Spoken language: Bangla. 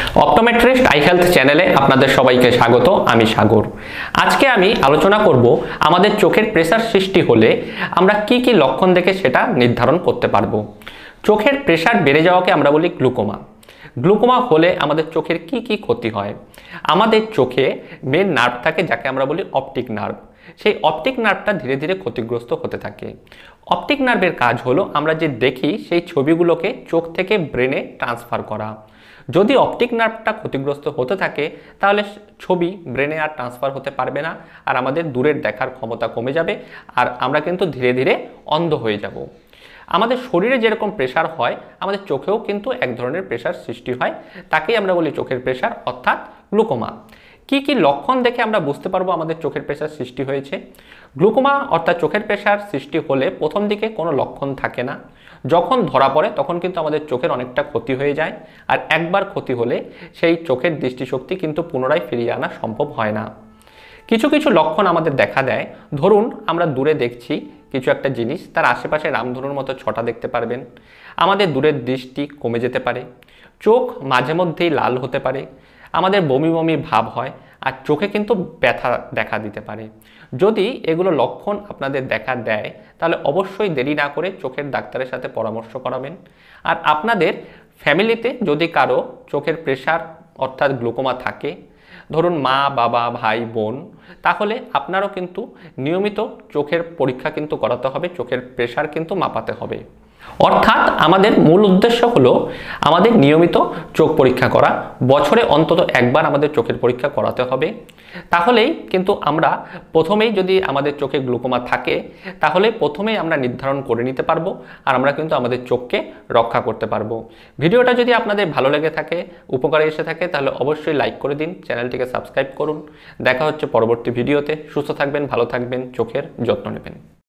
অপটোমেট্রিস্ট আই হেলথ চ্যানেলে আপনাদের সবাইকে স্বাগত। আমি সাগর। আজকে আমি আলোচনা করব আমাদের চোখের প্রেসার সৃষ্টি হলে আমরা কি কি লক্ষণ দেখে সেটা নির্ধারণ করতে পারবো। চোখের প্রেসার বেড়ে যাওয়াকে আমরা বলি গ্লুকোমা। গ্লুকোমা হলে আমাদের চোখের কি কি ক্ষতি হয়। আমাদের চোখে মেন নার্ভ থাকে যাকে আমরা বলি অপটিক নার্ভ। সেই অপটিক নার্ভটা ধীরে ধীরে ক্ষতিগ্রস্ত হতে থাকে। অপটিক নার্ভের কাজ হলো আমরা যে দেখি সেই ছবিগুলোকে চোখ থেকে ব্রেনে ট্রান্সফার করা। যদি অপটিক নার্ভটা ক্ষতিগ্রস্ত হতে থাকে তাহলে ছবি ব্রেনে আর ট্রান্সফার হতে পারবে না, আর আমাদের দূরের দেখার ক্ষমতা কমে যাবে, আর আমরা কিন্তু ধীরে ধীরে অন্ধ হয়ে যাব। আমাদের শরীরে যেরকম প্রেসার হয় আমাদের চোখেও কিন্তু এক ধরনের প্রেসার সৃষ্টি হয়, তাকেই আমরা বলি চোখের প্রেসার অর্থাৎ গ্লুকোমা। কি কি লক্ষণ দেখে আমরা বুঝতে পারবো আমাদের চোখের প্রেসার সৃষ্টি হয়েছে। গ্লুকোমা অর্থাৎ চোখের প্রেসার সৃষ্টি হলে প্রথম দিকে কোনো লক্ষণ থাকে না। যখন ধরা পড়ে তখন কিন্তু আমাদের চোখের অনেকটা ক্ষতি হয়ে যায়, আর একবার ক্ষতি হলে সেই চোখের দৃষ্টিশক্তি কিন্তু পুনরায় ফিরিয়ে আনা সম্ভব হয় না। কিছু কিছু লক্ষণ আমাদের দেখা দেয়। ধরুন আমরা দূরে দেখছি কিছু একটা জিনিস, তার আশেপাশে রামধনুর মতো ছটা দেখতে পারবেন। আমাদের দূরের দৃষ্টি কমে যেতে পারে, চোখ মাঝে মধ্যেই লাল হতে পারে, আমাদের বমি বমি ভাব হয়, আর চোখে কিন্তু ব্যথা দেখা দিতে পারে। যদি এগুলো লক্ষণ আপনাদের দেখা দেয় তাহলে অবশ্যই দেরি না করে চোখের ডাক্তারের সাথে পরামর্শ করাবেন। আর আপনাদের ফ্যামিলিতে যদি কারো চোখের প্রেসার অর্থাৎ গ্লুকোমা থাকে, ধরুন মা বাবা ভাই বোন, তাহলে আপনারও কিন্তু নিয়মিত চোখের পরীক্ষা কিন্তু করাতে হবে, চোখের প্রেসার কিন্তু মাপাতে হবে। অর্থাৎ আমাদের মূল উদ্দেশ্য হলো আমাদের নিয়মিত চোখ পরীক্ষা করা। বছরে অন্তত একবার আমাদের চোখের পরীক্ষা করাতে হবে। তাহলেই কিন্তু আমরা প্রথমেই, যদি আমাদের চোখে গ্লুকোমা থাকে তাহলে প্রথমেই আমরা নির্ধারণ করে নিতে পারবো, আর আমরা কিন্তু আমাদের চোখকে রক্ষা করতে পারবো। ভিডিওটা যদি আপনাদের ভালো লেগে থাকে, উপকারে এসে থাকে, তাহলে অবশ্যই লাইক করে দিন, চ্যানেলটিকে সাবস্ক্রাইব করুন। দেখা হচ্ছে পরবর্তী ভিডিওতে। সুস্থ থাকবেন, ভালো থাকবেন, চোখের যত্ন নেবেন।